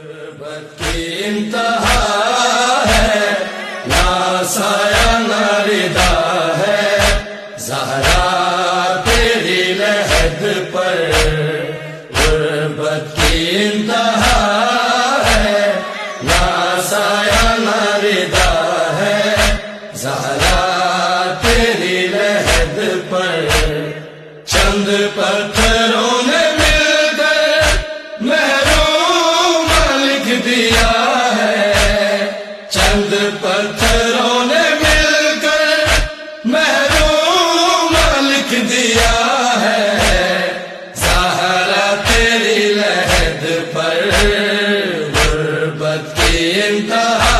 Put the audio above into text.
غربت کی انتہا ہے، نہ سایہ نہ ردا ہے، زہرا تیری لحد پر غربت کی انتہا ہے، نہ سایہ نہ ردا ہے، زہرا تیری لحد پر چند پتھروں نے مل کر محروم لکھ دیا ہے، چند پتھروں نے مل کر محروم لکھ دیا ہے، زہرا تیری لحد پر غربت کی انتہا